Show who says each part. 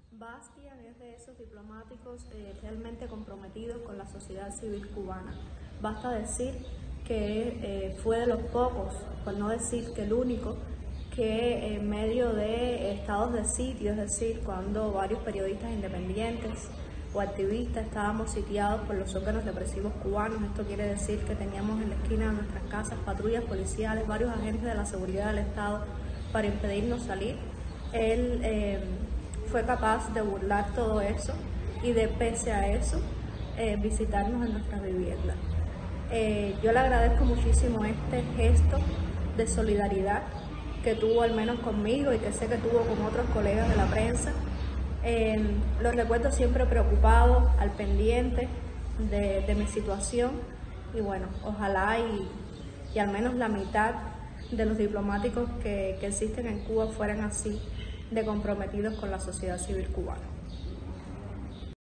Speaker 1: Bastian es de esos diplomáticos realmente comprometidos con la sociedad civil cubana. Basta decir que fue de los pocos, por no decir que el único, que en medio de estados de sitio, es decir, cuando varios periodistas independientes o activistas estábamos sitiados por los órganos represivos cubanos, esto quiere decir que teníamos en la esquina de nuestras casas patrullas policiales, varios agentes de la seguridad del Estado para impedirnos salir. Él fue capaz de burlar todo eso y de, pese a eso, visitarnos en nuestras viviendas. Yo le agradezco muchísimo este gesto de solidaridad que tuvo al menos conmigo y que sé que tuvo con otros colegas de la prensa. Los recuerdo siempre preocupado, al pendiente de mi situación, y bueno, ojalá y al menos la mitad de los diplomáticos que existen en Cuba fueran así de comprometidos con la sociedad civil cubana.